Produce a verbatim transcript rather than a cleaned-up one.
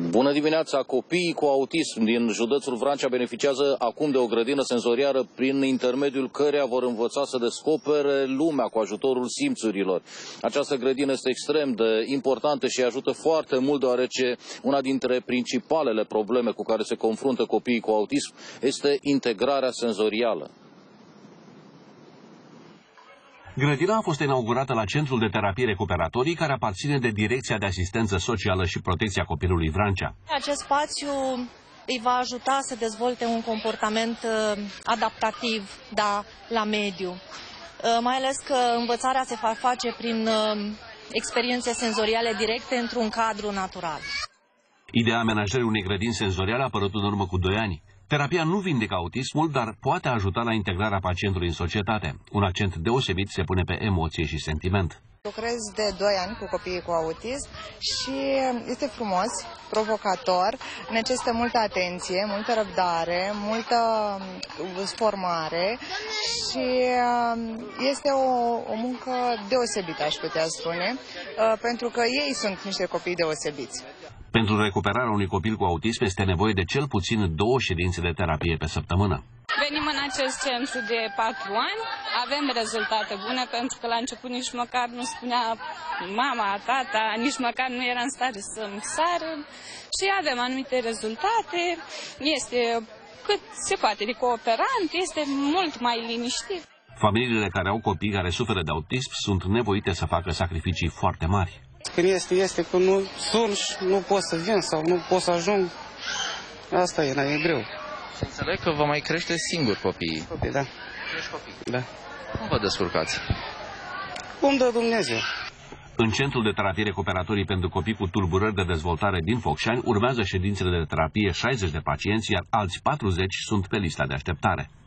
Bună dimineața! Copiii cu autism din județul Vrancea beneficiază acum de o grădină senzorială prin intermediul căreia vor învăța să descopere lumea cu ajutorul simțurilor. Această grădină este extrem de importantă și ajută foarte mult, deoarece una dintre principalele probleme cu care se confruntă copiii cu autism este integrarea senzorială. Grădina a fost inaugurată la Centrul de Terapie Recuperatorii, care aparține de Direcția de Asistență Socială și Protecția Copilului Vrancea. Acest spațiu îi va ajuta să dezvolte un comportament adaptativ, da, la mediu. Mai ales că învățarea se va face prin experiențe senzoriale directe într-un cadru natural. Ideea amenajării unei grădini senzoriale a apărut în urmă cu doi ani. Terapia nu vindecă autismul, dar poate ajuta la integrarea pacientului în societate. Un accent deosebit se pune pe emoție și sentiment. Lucrez de doi ani cu copiii cu autism și este frumos, provocator, necesită multă atenție, multă răbdare, multă formare și este o, o muncă deosebită, aș putea spune, pentru că ei sunt niște copii deosebiți. Pentru recuperarea unui copil cu autism este nevoie de cel puțin două ședințe de terapie pe săptămână. Venim în acest centru de patru ani, avem rezultate bune, pentru că la început nici măcar nu spunea mama, tata, nici măcar nu era în stare să-mi sară și avem anumite rezultate, este cât se poate de cooperant, este mult mai liniștit. Familiile care au copii care suferă de autism sunt nevoite să facă sacrificii foarte mari. Când este, este, când nu sun și nu pot să vin sau nu pot să ajung, asta e, e greu. Înțeleg că vă mai crește singur copiii. Copii, da. Crești copii? Da. Cum vă descurcați? Cum dă Dumnezeu. În Centrul de Terapie Recuperatorii pentru Copii cu Tulburări de Dezvoltare din Focșani urmează ședințele de terapie șaizeci de pacienți, iar alți patruzeci sunt pe lista de așteptare.